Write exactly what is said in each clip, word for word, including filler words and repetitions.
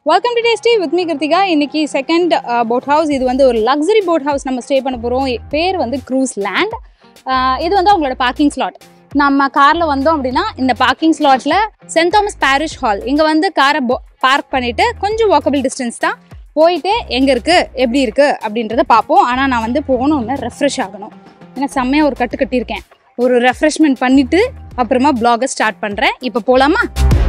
Welcome to Tastee with me Kiruthiga. இன்னைக்கு second boat house. இது வந்து ஒரு லக்ஸரி போட் ஹவுஸ் நம்ம ஸ்டே பண்ண போகிறோம். பேர் வந்து க்ரூஸ் லேண்ட். இது வந்து அவங்களோட பார்க்கிங் ஸ்லாட். நம்ம காரில் வந்தோம் அப்படின்னா இந்த பார்க்கிங் ஸ்லாட்டில் சென்ட் தாமஸ் பேரிஷ் ஹால் இங்கே வந்து காரை பார்க் பண்ணிவிட்டு கொஞ்சம் வாக்கபிள் டிஸ்டன்ஸ் தான் போயிட்டு எங்கே இருக்குது எப்படி இருக்குது அப்படின்றத பார்ப்போம். ஆனால் நான் வந்து போகணுன்னு ரெஃப்ரெஷ் ஆகணும். ஏன்னா செம்மையாக ஒரு கட்டு கட்டியிருக்கேன். ஒரு ரெஃப்ரெஷ்மெண்ட் பண்ணிவிட்டு அப்புறமா ப்ளாகை ஸ்டார்ட் பண்ணுறேன். இப்போ போகலாமா?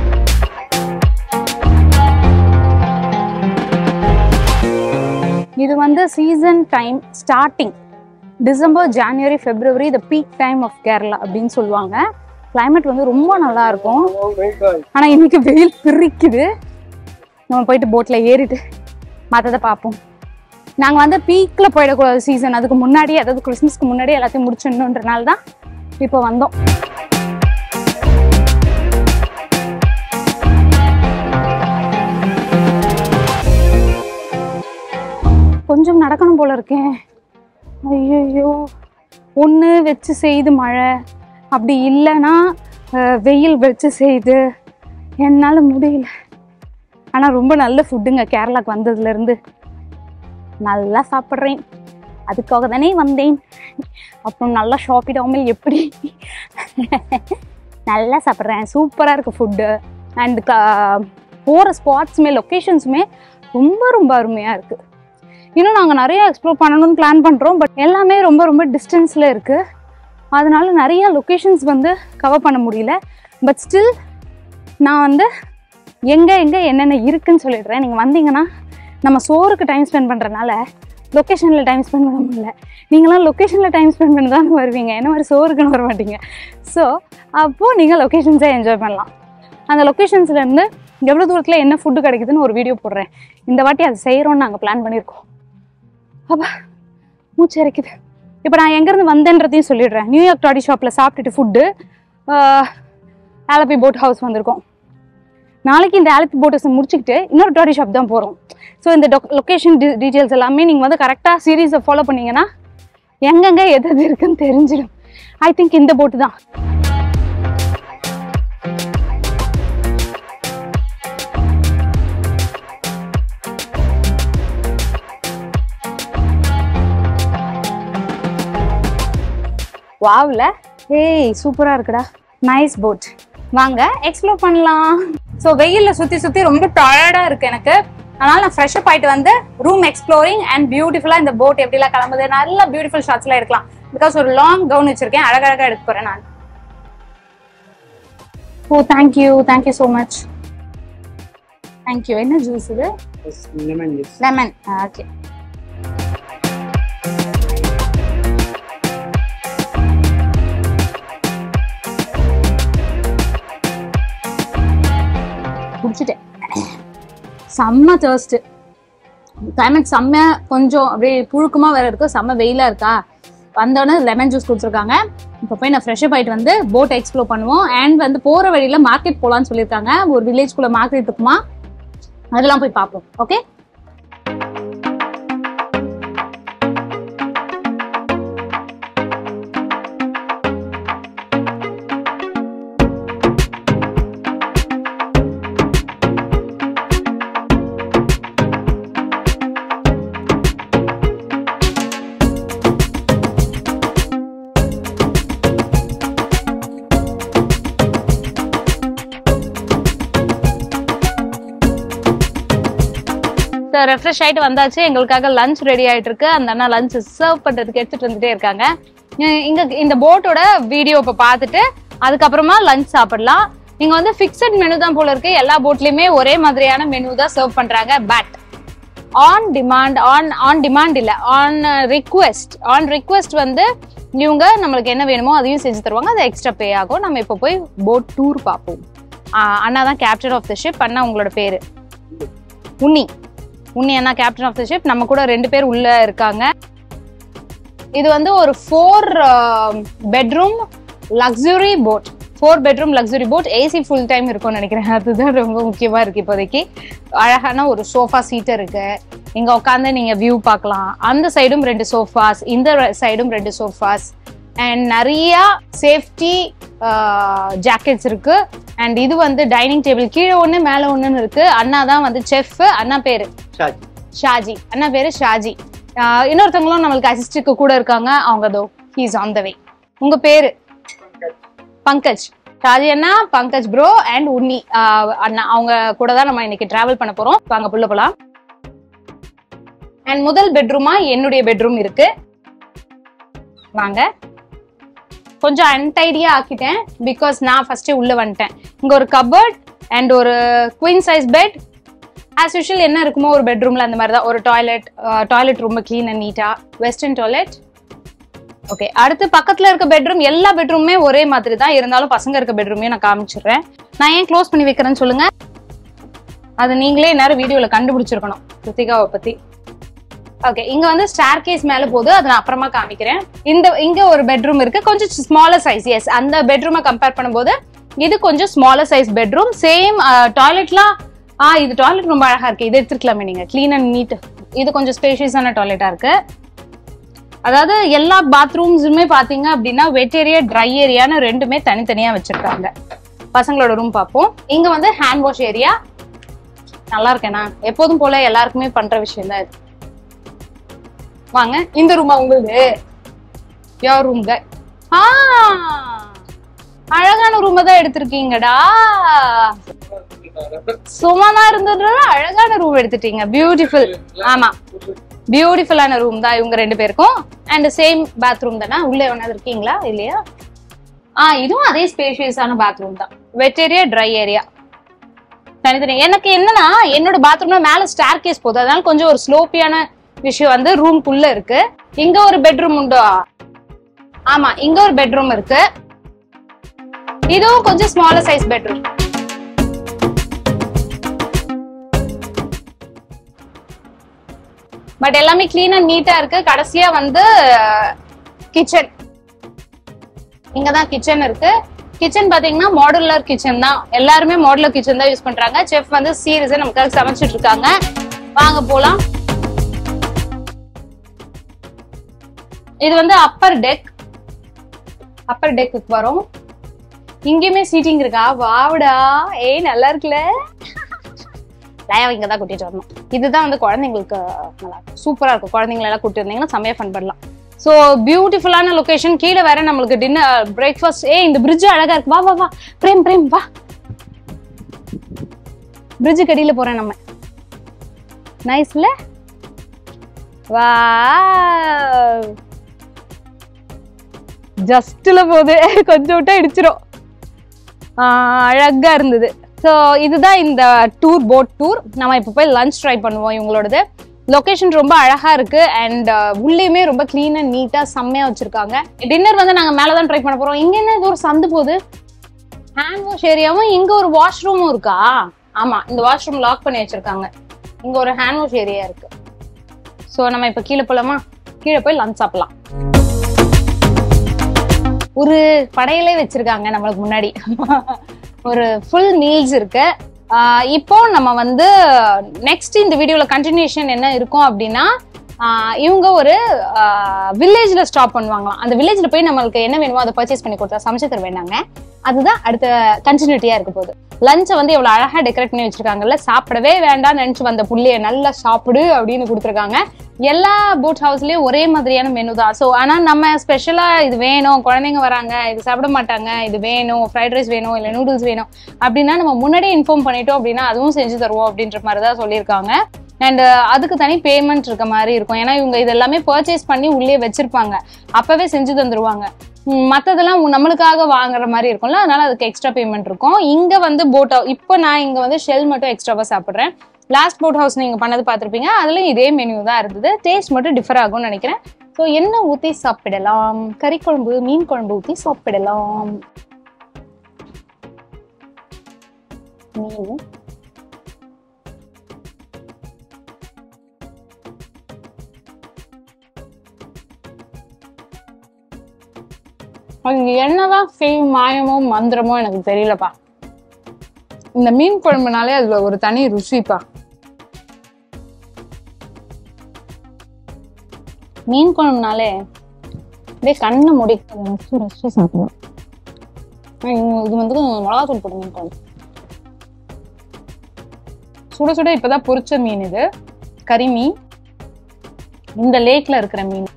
இது வந்து season time starting December January February the peak time of Kerala அப்படின்னு சொல்லுவாங்க. கிளைமேட் வந்து ரொம்ப நல்லா இருக்கும். ஆனால் இன்னைக்கு வெயில் பிரிக்குது. நம்ம போயிட்டு போட்டில் ஏறிட்டு மற்றதை பார்ப்போம். நாங்கள் வந்து பீக்கில் போயிடக்கூடாது சீசன், அதுக்கு முன்னாடி அதாவது கிறிஸ்மஸ்க்கு முன்னாடி எல்லாத்தையும் முடிச்சிடணுன்றனால தான் இப்போ வந்தோம். கொஞ்சம் நடக்கணும் போல இருக்கேன். ஐயோ, ஒன்று வச்சு செய்து மழை, அப்படி இல்லைன்னா வெயில் வச்சு செய்து, என்னால் முடியல. ஆனால் ரொம்ப நல்ல ஃபுட்டுங்க. கேரளாவுக்கு வந்ததுலேருந்து நல்லா சாப்பிட்றேன். அதுக்காக தானே வந்தேன். அப்புறம் நல்லா ஷாப்பிடாமல் எப்படி நல்லா சாப்பிட்றேன். சூப்பராக இருக்குது ஃபுட்டு. அண்ட் போகிற ஸ்பாட்ஸுமே லொக்கேஷன்ஸுமே ரொம்ப ரொம்ப அருமையாக இருக்குது. இன்னும் நாங்கள் நிறையா எக்ஸ்ப்ளோர் பண்ணணும்னு பிளான் பண்ணுறோம். பட் எல்லாமே ரொம்ப ரொம்ப டிஸ்டன்ஸில் இருக்குது. அதனால நிறைய லொக்கேஷன்ஸ் வந்து கவர் பண்ண முடியல. பட் ஸ்டில் நான் வந்து எங்கே எங்கே என்னென்ன இருக்குதுன்னு சொல்லிடுறேன். நீங்கள் வந்தீங்கன்னா நம்ம சோறுக்கு டைம் ஸ்பெண்ட் பண்ணுறதுனால லொக்கேஷனில் டைம் ஸ்பெண்ட் பண்ண முடியல. நீங்களாம் லொக்கேஷனில் டைம் ஸ்பெண்ட் பண்ணி தான் வருவீங்க, என்ன மாதிரி சோறுக்குன்னு வர மாட்டீங்க. ஸோ அப்போது நீங்கள் லொக்கேஷன்ஸை என்ஜாய் பண்ணலாம். அந்த லொக்கேஷன்ஸ்லேருந்து எவ்வளோ தூரத்தில் என்ன ஃபுட்டு கிடைக்குதுன்னு ஒரு வீடியோ போடுறேன். இந்த வாட்டி அதை செய்கிறோன்னு நாங்கள் பிளான் பண்ணியிருக்கோம். அப்பா மூச்சு இறைக்குது. இப்போ நான் எங்கேருந்து வந்தேன்றதையும் சொல்லிடுறேன். நியூயார்க் டாடி ஷாப்பில் சாப்பிட்டுட்டு ஃபுட்டு ஆலப்பி போட் ஹவுஸ் வந்திருக்கோம். நாளைக்கு இந்த ஆலப்பி போட் ஹவுஸை முடிச்சுக்கிட்டு இன்னொரு டாடி ஷாப் தான் போகிறோம். ஸோ இந்த டொ லொக்கேஷன் டி டீட்டெயில்ஸ் எல்லாமே நீங்கள் வந்து கரெக்டாக சீரீஸை ஃபாலோ பண்ணிங்கன்னா எங்கெங்கே எது எது இருக்குன்னு தெரிஞ்சிடும். ஐ திங்க் இந்த போட்டு தான். வாவ்ல, ஏய் சூப்பரா இருக்குடா. Nice boat. வாங்க எக்ஸ்ப்ளோர் பண்ணலாம். ஸோ வெயிலில் சுற்றி சுற்றி ரொம்ப டயர்டாக இருக்குது எனக்கு. அதனால் நான் ஃப்ரெஷ்அப் ஆகிட்டு வந்து ரூம் எக்ஸ்ப்ளோரிங் அண்ட் பியூட்டிஃபுல்லாக இந்த போட் எப்படிலாம் கிளம்புது, நல்ல பியூட்டிஃபுல் ஷாட்ஸ்லாம் எடுக்கலாம். பிகாஸ் ஒரு லாங் கவுன் வச்சிருக்கேன், அழகழகாக எடுக்க போகிறேன் நான். Oh thank you, thank you so much. Thank you. என்ன ஜூஸ் இது? Lemon juice. Lemon, okay. குடிச்சிட்டேன். செம்ம டேஸ்ட்டு. கிளைமேட் செம்ம கொஞ்சம் அப்படியே புழுக்கமாக வேற இருக்கு. செம்ம வெயிலாக இருக்கா. வந்தோடனே லெமன் ஜூஸ் கொடுத்துருக்காங்க. இப்போ போய் நான் ஃப்ரெஷ்அப் ஆகிட்டு வந்து போட் எக்ஸ்ப்ளோர் பண்ணுவோம். அண்ட் வந்து போகிற வழியில் மார்க்கெட் போகலான்னு சொல்லியிருக்காங்க. ஒரு வில்லேஜ்குள்ளே மார்க்கெட் இருக்குமா, அதெல்லாம் போய் பார்ப்போம். ஓகே. ரெஃப்ரெஷ் ஆகிட்டு வந்தாச்சு. எங்களுக்காக லஞ்ச் ரெடி ஆகிட்டு இருக்கு. அந்த அண்ணா லஞ்ச் சர்வ் பண்ணுறதுக்கு எடுத்துகிட்டு வந்துட்டே இருக்காங்க. இங்கே இந்த போட்டோட வீடியோ இப்போ பார்த்துட்டு அதுக்கப்புறமா லஞ்ச் சாப்பிடலாம். இங்கே வந்து ஃபிக்ஸட் மெனு தான் போல இருக்கு. எல்லா போட்லேயுமே ஒரே மாதிரியான மெனு தான் சர்வ் பண்ணுறாங்க. But on demand on on demand இல்லை, ஆன் ரிக்வெஸ்ட் ஆன் ரிக்வெஸ்ட் வந்து இவங்க நம்மளுக்கு என்ன வேணுமோ அதையும் செஞ்சு தருவாங்க. அது எக்ஸ்ட்ரா பே ஆகும். நம்ம இப்போ போய் போட் டூர் பார்ப்போம். அண்ணா தான் கேப்டன் ஆஃப் த ஷிப். அண்ணா உங்களோட பேர்? உன்னி. உன்னி அண்ணா கேப்டன் ஆஃப் த ஷிப். நம்ம கூட ரெண்டு பேர் உள்ள இருக்காங்க. இது வந்து ஒரு four bedroom luxury boat. Four bedroom luxury boat. AC full time இருக்கும்னு நினைக்கிறேன். அதுதான் ரொம்ப முக்கியமாக இருக்குது இப்போதைக்கு. அழகான ஒரு சோஃபா சீட் இருக்கு. இங்கே உட்காந்து நீங்கள் வியூ பார்க்கலாம். அந்த சைடும் ரெண்டு சோஃபாஸ், இந்த சைடும் ரெண்டு சோஃபாஸ். அண்ட் நிறைய சேஃப்டி ஜாக்கெட்ஸ் இருக்கு. அண்ட் இது வந்து டைனிங் டேபிள் கீழே ஒண்ணு மேல ஒண்ணுன்னு இருக்கு. அண்ணா தான் வந்து செஃப். அண்ணா பேரு ஷாஜி. அண்ணா பேரு ஷாஜி. இன்னொருத்தவங்களும் நம்மளுக்கு அசிஸ்டுக்கு கூட இருக்காங்க. அவங்க தோ ஹீஸ் ஆன் த வே. உங்க பேரு? பங்கஜ். ஷாஜி அண்ணா, பங்கஜ் ப்ரோ அண்ட் உன்னி அண்ணா, அவங்க கூட தான் நம்ம இன்னைக்கு டிராவல் பண்ண போறோம். வாங்க புள்ள போலாம். அண்ட் முதல் பெட்ரூமா என்னுடைய பெட்ரூம் இருக்கு. வாங்க. கொஞ்சம் அன்டைடியா ஆக்கிட்டேன் பிகாஸ் நான் ஃபர்ஸ்டே உள்ள வந்துட்டேன். இங்க ஒரு கபர்ட் அண்ட் ஒரு queen size bed. As usual என்ன இருக்குமோ ஒரு பெட்ரூம்ல அந்த மாதிரி தான். ஒரு டாய்லெட், டாய்லெட் ரொம்ப கிளீன் அண்ட் நீட்டா, வெஸ்டர்ன் டாய்லெட். ஓகே, அடுத்து பக்கத்துல இருக்க பெட்ரூம் எல்லா பெட்ரூமே ஒரே மாதிரி தான் இருந்தாலும் பசங்க இருக்க பெட்ரூமையும் நான் காமிச்சிடுறேன். நான் ஏன் க்ளோஸ் பண்ணி வைக்கிறேன்னு சொல்லுங்க. அது நீங்களே நேரம் வீடியோல கண்டுபிடிச்சிருக்கணும் கிருத்திகாவை பத்தி. ஓகே, இங்க வந்து ஸ்டேர் கேஸ் மேல போகுது, அதை நான் அப்புறமா காமிக்கிறேன். இந்த இங்க ஒரு பெட்ரூம் இருக்கு, கொஞ்சம் ஸ்மாலர் சைஸ். எஸ், அந்த பெட்ரூமை கம்பேர் பண்ணும்போது இது கொஞ்சம் ஸ்மாலர் சைஸ் பெட்ரூம். சேம் டாய்லெட்லாம் ஆ இது டாய்லெட் ரொம்ப அழகா இருக்கு. இது எடுத்துக்கலாமே நீங்க, கிளீன் அண்ட் நீட். இது கொஞ்சம் ஸ்பேஷியஸான டாய்லெட்டா இருக்கு. அதாவது எல்லா பாத்ரூம்ஸுமே பாத்தீங்க அப்படின்னா வெட் ஏரியா, ட்ரை ஏரியான்னு ரெண்டுமே தனித்தனியா வச்சிருக்காங்க. பசங்களோட ரூம் பார்ப்போம். இங்க வந்து ஹேண்ட் வாஷ் ஏரியா. நல்லா இருக்கேனா? எப்போதும் போல எல்லாருக்குமே பண்ற விஷயம் தான் இது. வாங்க, இந்த ரூமா உங்களுக்கு? யோர் ரூம் தான். ஆ, அழகான ரூம் தான் எடுத்திருக்கீங்கடா. சும்மாதான் இருந்தது, அழகான ரூம் எடுத்துட்டீங்க. பியூட்டிஃபுல். ஆமா, பியூட்டிஃபுல்லான ரூம் தான் இவங்க ரெண்டு பேருக்கும். அண்ட் சேம் பாத்ரூம் தானே? உள்ள எவனாவது இருக்கீங்களா? இல்லையா? ஆ, இதுவும் அதே ஸ்பேஷியஸான பாத்ரூம் தான். வெட் ஏரியா, ட்ரை ஏரியா தனித்தனி. எனக்கு என்னன்னா என்னோட பாத்ரூம்ல மேல ஸ்டேர் கேஸ் போகுது, அதனால கொஞ்சம் ஒரு ஸ்லோப்பியான விஷயம் வந்து ரூம்குள்ள இருக்கு. இங்க ஒரு பெட்ரூம் உண்டோ? ஆமா, இங்க ஒரு பெட்ரூம் இருக்கு. இதுவும் கொஞ்சம் ஸ்மாலர் சைஸ் பெட்ரூம். பட் எல்லாமே கிளீன் அண்ட் நீட்டா இருக்கு. கடைசியா வந்து கிச்சன். இங்கதான் கிச்சன் இருக்கு. கிச்சன் பாத்தீங்கன்னா மாடுலர் கிச்சன் தான். எல்லாருமே மாடுலர் கிச்சன் தான் யூஸ் பண்றாங்க. செஃப் வந்து சீரியஸா நமக்காக சமைச்சிட்டு இருக்காங்க. வாங்க போலாம். இது வந்து அப்பர் டெக். அப்பர் டெக்கு வரும். இங்கேயுமே சீட்டிங் இருக்கா? வாவுடா, ஏய் நல்லா இருக்குல்ல. லயாவை இங்கதான் கூட்டிட்டு வரணும். இதுதான் வந்து குழந்தைங்களுக்கு நல்லா சூப்பரா இருக்கும். குழந்தைங்களை எல்லாம் கூட்டிட்டு வந்தீங்கன்னா செம்மையா ஃபன் பண்ணலாம். ஸோ பியூட்டிஃபுல்லான லொகேஷன். கீழே வேற நம்மளுக்கு டின்னர், பிரேக்ஃபாஸ்ட். ஏ, இந்த பிரிட்ஜ் அழகா இருக்கு. வா வா வா பிரேம் பிரேம் வா. பிரிட்ஜு கடியில போறேன் நம்ம. நைஸ்ல. வா, ஜஸ்ட்ல போகுது, கொஞ்சம் விட்டா இடிச்சிரும். அழகா இருந்தது. ஸோ இதுதான் இந்த டூர், போட் டூர். நம்ம இப்போ போய் லஞ்ச் ட்ரை பண்ணுவோம். இவங்களோடது லொகேஷன் ரொம்ப அழகா இருக்கு. அண்ட் உள்ளேயுமே ரொம்ப கிளீன் அண்ட் நீட்டா செம்மையா வச்சிருக்காங்க. டின்னர் வந்து நாங்க மேலதான் ட்ரை பண்ண போறோம். இங்க என்ன இது ஒரு சந்து போகுது? ஹேண்ட் வாஷ் ஏரியாவும் இங்க ஒரு வாஷ்ரூமும் இருக்கா? ஆமா, இந்த வாஷ்ரூம் லாக் பண்ணி வச்சிருக்காங்க. இங்க ஒரு ஹேண்ட் வாஷ் ஏரியா இருக்கு. ஸோ நம்ம இப்ப கீழே போலாமா? கீழே போய் லஞ்ச் சாப்பிடலாம். ஒரு படையிலே வச்சிருக்காங்க நம்மளுக்கு முன்னாடி. ஒரு ஃபுல் மீல்ஸ் இருக்கு. இப்போ நம்ம வந்து நெக்ஸ்ட் இந்த வீடியோல கண்டினியூஷன் என்ன இருக்கும் அப்படின்னா, இவங்க ஒரு வில்லேஜ்ல ஸ்டாப் பண்ணுவாங்களாம். அந்த வில்லேஜ்ல போய் நம்மளுக்கு என்ன வேணுமோ அதை பர்ச்சேஸ் பண்ணி கொடுத்தா சமைச்சு தர வேண்டாங்க. அதுதான் அடுத்த கண்டினியூட்டியா இருக்க போகுது. லஞ்சை வந்து எவ்வளவு அழகா டெக்கரேட் பண்ணி வச்சிருக்காங்கல்ல. சாப்பிடவே வேண்டாம் நினைச்சு வந்த புள்ளைய நல்லா சாப்பிடு அப்படின்னு கொடுத்துருக்காங்க. எல்லா போட் ஹவுஸ்லயும் ஒரே மாதிரியான மெனு தான். ஸோ ஆனா நம்ம ஸ்பெஷலா இது வேணும், குழந்தைங்க வராங்க, இது சாப்பிட மாட்டாங்க, இது வேணும், ஃப்ரைட் ரைஸ் வேணும், இல்லை நூடுல்ஸ் வேணும் அப்படின்னா நம்ம முன்னாடியே இன்ஃபார்ம் பண்ணிட்டோம் அப்படின்னா அதுவும் செஞ்சு தருவோம் அப்படின்ற மாதிரி தான் சொல்லியிருக்காங்க. அண்ட் அதுக்கு தனி பேமெண்ட் இருக்க மாதிரி இருக்கும். ஏன்னா இவங்க இது எல்லாமே பர்ச்சேஸ் பண்ணி உள்ளே வச்சிருப்பாங்க, அப்பவே செஞ்சு தந்துருவாங்க. மற்றதெல்லாம் நம்மளுக்காக வாங்குற மாதிரி இருக்கும்ல, அதனால அதுக்கு எக்ஸ்ட்ரா பேமெண்ட் இருக்கும். இங்க வந்து போட் ஹவுஸ், இப்போ நான் இங்க வந்து ஷெல் மட்டும் எக்ஸ்ட்ராவா சாப்பிட்றேன். லாஸ்ட் போட் ஹவுஸ் நீங்க பண்ணது பார்த்துருப்பீங்க, அதுல இதே மெனு தான் இருந்தது. டேஸ்ட் மட்டும் டிஃபர் ஆகும்னு நினைக்கிறேன். ஸோ என்ன ஊற்றி சாப்பிடலாம்? கறி குழம்பு, மீன் குழம்பு ஊற்றி சாப்பிடலாம். மீன் அது என்னதான் செய் மாயமோ மந்திரமோ எனக்கு தெரியலப்பா. இந்த மீன் குழம்புனாலே அதுல ஒரு தனி ருசிப்பா. மீன் குழம்புனாலே அப்படியே கண்ணு மூடி ரசிச்சு ரசிச்சு சாப்பிடலாம். இது வந்து மிளகாத்தூள் போடுங்க. சுட சுட இப்பதான் பொரிச்ச மீன் இது, கறி மீன், இந்த லேக்ல இருக்கிற மீன்.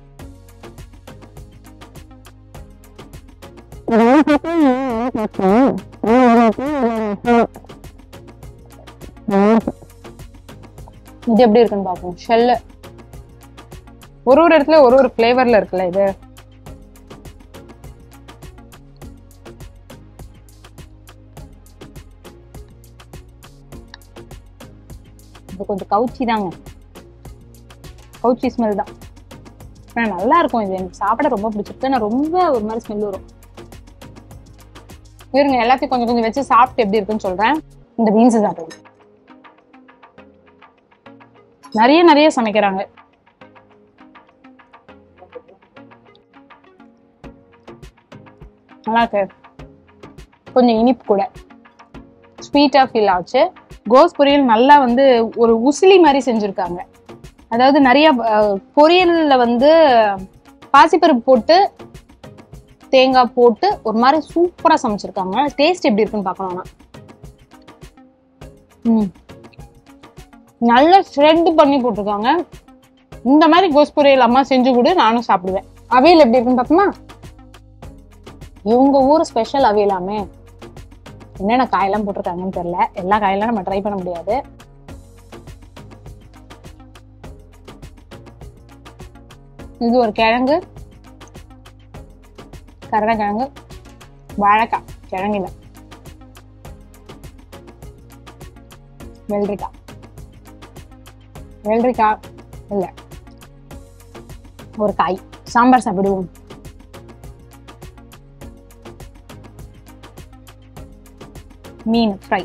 இது எப்படி இருக்குன்னு பாப்போம். ஷெல் ஒரு ஒரு இடத்துல ஒரு ஒரு ஃபிளேவர்ல இருக்குல்ல. இது இது கொஞ்சம் கவுச்சி தாங்க, கவுச்சி ஸ்மெல் தான். நல்லா இருக்கும். இது எனக்கு சாப்பிட ரொம்ப பிடிச்சிருக்கு. நான் ரொம்ப ஒரு மாதிரி ஸ்மெல் வரும். இருங்க, எல்லாத்தையும் கொஞ்சம் கொஞ்சம் வச்சு சாப்பிட்டு எப்படி இருக்குன்னு சொல்றேன். இந்த பீன்ஸ் சாப்பிடுங்க. நிறைய நிறைய சமைக்கிறாங்க. நல்லா இருக்கு. கொஞ்சம் இனிப்பு கூட, ஸ்வீட்டா ஃபீல் ஆச்சு. கோஸ் பொரியல் நல்லா வந்து ஒரு உசிலி மாதிரி செஞ்சிருக்காங்க. அதாவது நிறைய பொரியல்ல வந்து பாசிப்பருப்பு போட்டு தேங்காய் போட்டு ஒரு மாதிரி சூப்பரா சமைச்சிருக்காங்க. டேஸ்ட் எப்படி இருக்குன்னு பார்க்கலாம். ம் நல்லா ஷ்ரெட் பண்ணி போட்டிருக்காங்க. இந்த மாதிரி கோஸ் பொரியல் அம்மா செஞ்சு கொடு, நானும் சாப்பிடுவேன். அவியல் எப்படி இருக்குன்னு பார்ப்போமா? இவங்க ஊர் ஸ்பெஷல் அவியலாமே. என்னென்ன காயெல்லாம் போட்டிருக்காங்கன்னு தெரியல. எல்லா காயெல்லாம் நம்ம ட்ரை பண்ண முடியாது. இது ஒரு கிழங்கு, கருணக்கிழங்கு, வாழைக்காய், கிழங்குல வெள்ளரிக்காய், வெள்ளரிக்காய் இல்ல ஒரு காய். சாம்பார் சாப்பிடுவோம். மீன் ஃப்ரை.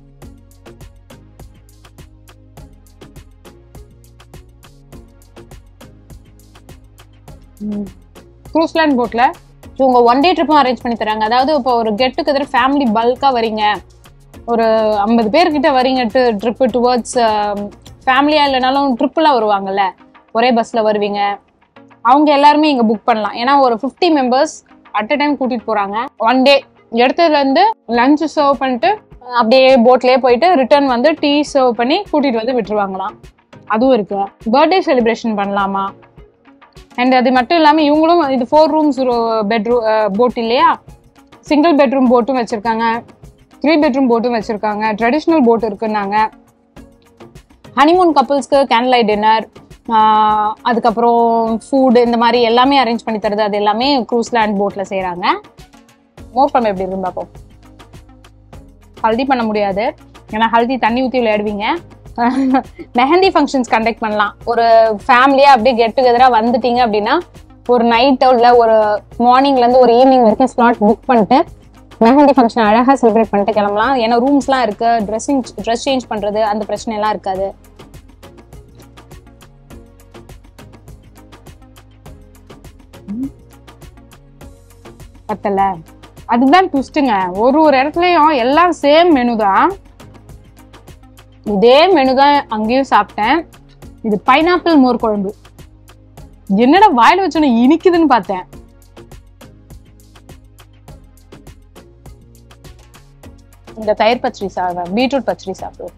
க்ரூஸ்லேண்ட் போட்ல இவங்க ஒன் டே ட்ரிப்பும் அரேஞ்ச் பண்ணி தராங்க. அதாவது இப்போ ஒரு கெட் டுகெதர் ஃபேமிலி பல்கா வரீங்க, ஒரு ஐம்பது பேர்கிட்ட வரீங்க ட்ரிப்பு டுவர்ட்ஸ் ஃபேமிலியா இல்லைனாலும் ட்ரிப்புலாம் வருவாங்கல்ல, ஒரே பஸ்ல வருவீங்க, அவங்க எல்லாருமே இங்க புக் பண்ணலாம். ஏன்னா ஒரு fifty members at a time கூட்டிட்டு போறாங்க. ஒன் டே இடத்துல இருந்து லஞ்ச் சர்வ் பண்ணிட்டு அப்படியே போட்லயே போயிட்டு ரிட்டர்ன் வந்து டீ சர்வ் பண்ணி கூட்டிட்டு வந்து விட்டுருவாங்களாம். அதுவும் இருக்கு. பர்த்டே செலிப்ரேஷன் பண்ணலாமா. அண்ட் அது மட்டும் இல்லாம இவங்களும் இது ஃபோர் ரூம்ஸ் பெட்ரூம் போட் இல்லையா, சிங்கிள் பெட்ரூம் போட்டும் வச்சிருக்காங்க, த்ரீ பெட்ரூம் போட்டும் வச்சிருக்காங்க, ட்ரெடிஷ்னல் போட் இருக்குன்னாங்க. ஹனிமூன் கப்புள்ஸ்க்கு கேண்டில் லைட் டின்னர், அதுக்கப்புறம் ஃபுட், இந்த மாதிரி எல்லாமே அரேஞ்ச் பண்ணி தருது. அது எல்லாமே க்ரூஸ்லேண்ட் போட்ல செய்யறாங்க. மோர் குழம்பு எப்படி இருக்குன்னு பார்ப்போம். ஹல்தி பண்ண முடியாது, ஏன்னா ஹல்தி தண்ணி ஊற்றி விளையாடுவீங்க. மெஹந்தி ஃபங்க்ஷன்ஸ் கண்டக்ட் பண்ணலாம். ஒரு ஃபேமிலியா அப்படியே கெட் டுகெதரா வந்துட்டீங்க அப்படின்னா ஒரு நைட் உள்ள ஒரு மார்னிங்ல இருந்து ஒரு ஈவினிங் வரைக்கும் ஸ்லாட் புக் பண்ணிட்டு மெஹந்தி ஃபங்க்ஷன் அழகா செலிப்ரேட் பண்ணிட்டு கிளம்பலாம். ஏன்னா ரூம்ஸ்லாம் இருக்கு, ட்ரெஸ்ஸிங் ட்ரெஸ் சேஞ்ச் பண்றது அந்த பிரச்சனை எல்லாம் இருக்காது. பத்தல, அதுதான் ட்விஸ்ட்டுங்க. ஒரு ஒரு இடத்துலயும் எல்லாம் சேம் மெனு தான். இதே மெனு தான் அங்கேயும் சாப்பிட்டேன். இது பைனாப்பிள் மோர் குழம்பு. என்னடா வாயில வச்சோன்னு இனிக்குதுன்னு பார்த்தேன். இந்த தயிர் பச்சடி சாப்பிடுவேன், பீட்ரூட் பச்சடி சாப்பிடுவேன்.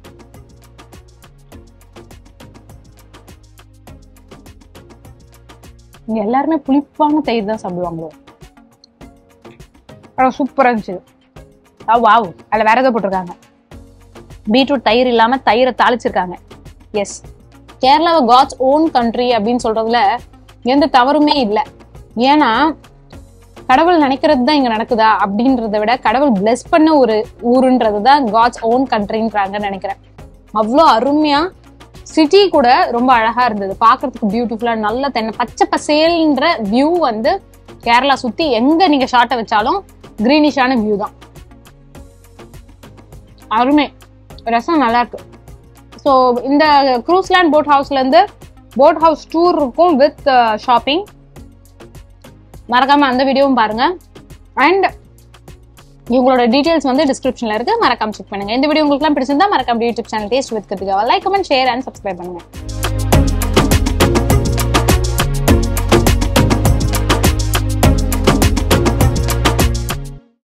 இங்க எல்லாருமே புளிப்பான தயிர் தான் சாப்பிடுவாங்களோ. சூப்பரா இருந்துச்சு. வாவ், அதுல வேற ஏதோ போட்டிருக்காங்க. பீட்ரூட் தயிர் இல்லாம தயிரை தாளிச்சிருக்காங்க. எஸ், கேரளாவை காட்ஸ் ஓன் கண்ட்ரி அப்படின்னு சொல்றதுல எந்த தவறுமே இல்லை. ஏன்னா கடவுள் நினைக்கிறது தான் இங்க நடக்குதா அப்படின்றத விட கடவுள் பிளெஸ் பண்ண ஒரு ஊருன்றது தான் காட்ஸ் ஓன் கண்ட்ரின்றாங்க நினைக்கிறேன். அவ்வளோ அருமையா, சிட்டி கூட ரொம்ப அழகா இருந்தது, பாக்குறதுக்கு பியூட்டிஃபுல்லா, நல்ல தென்னை பச்சை பசேல்ன்ற வியூ வந்து கேரளா சுத்தி எங்க நீங்க ஷாட்டை வச்சாலும் கிரீனிஷான வியூ தான். அருமை. ரசம் நல்லா இருக்கு. ஸோ இந்த க்ரூஸ்லேண்ட் போட் ஹவுஸ்ல இருந்து போட் ஹவுஸ் டூர் இருக்கும் வித் ஷாப்பிங். மறக்காம அந்த வீடியோவும் பாருங்க. அண்ட் இவங்களோட டீடைல்ஸ் வந்து டிஸ்கிரிப்ஷன்ல இருக்கு, மறக்காம செக் பண்ணுங்க. இந்த வீடியோ உங்களுக்கு பிடிச்சிருந்தா மறக்காம யூடியூப் சேனல் டேஸ்ட் வித் கிருத்திகாவை like, comment, share and subscribe பண்ணுங்க.